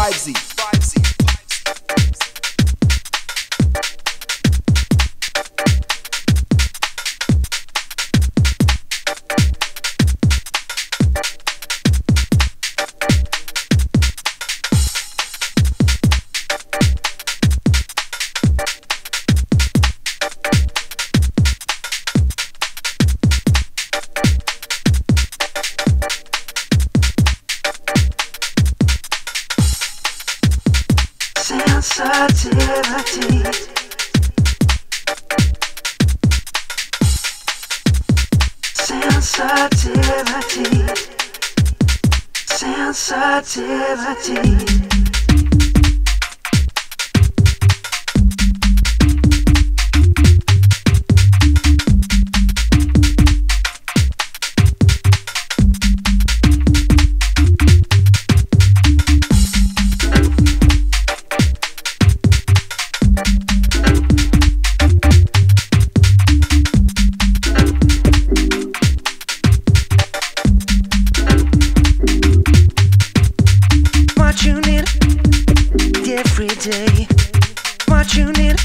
Vibesy. Sensitivity. Sensitivity. What you need every day. What you need.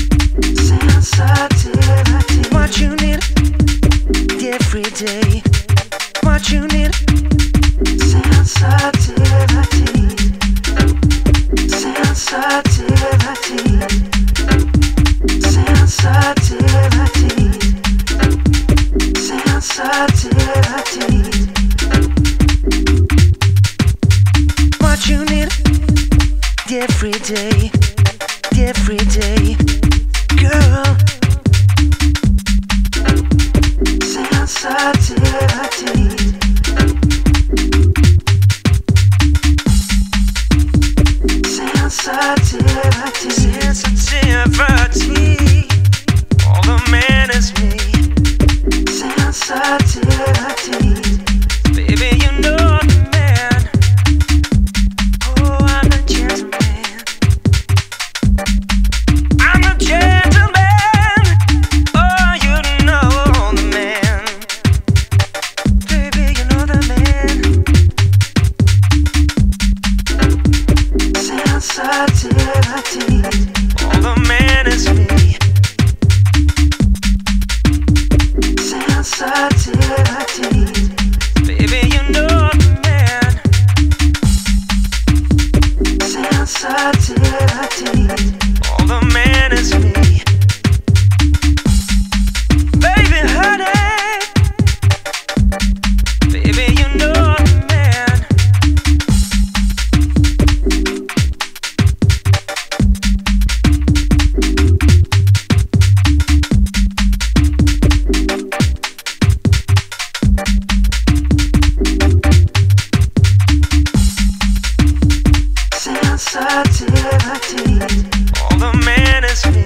Sensitivity. What you need every day. What you need. Sensitivity. Sensitivity. Sensitivity. Sensitivity. What you need every day, girl. Sensitivity. Sensitivity. Sensitivity. All the man is me. Sensitivity. Baby, you know the man. I'm a gentleman. Oh, you know the man. Baby, you know the man. Sensitivity. All the man is me. Sensitivity. Baby, you know the man. Sensitivity. All the man is me. Baby, honey. Baby, you know the man. Sensitivity. All the man is me.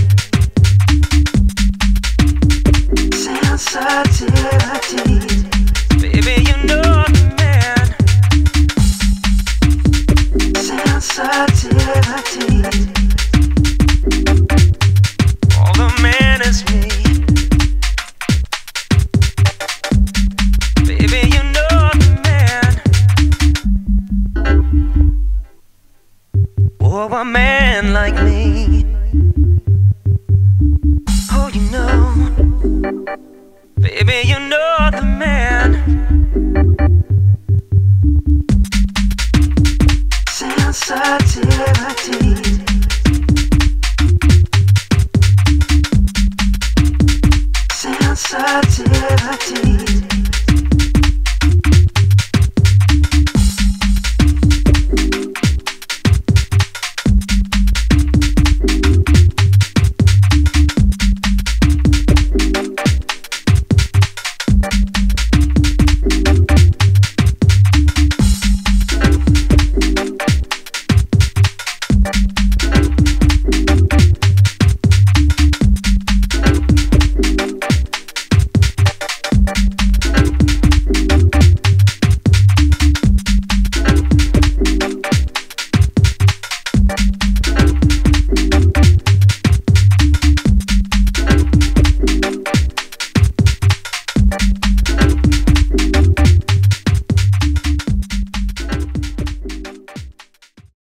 Sensitivity. Baby, you know the man. Sensitivity. All the man is me. Baby, you know the man. Oh, a man like me. Oh, you know. Baby, you know the man. Sensitivity. Sensitivity.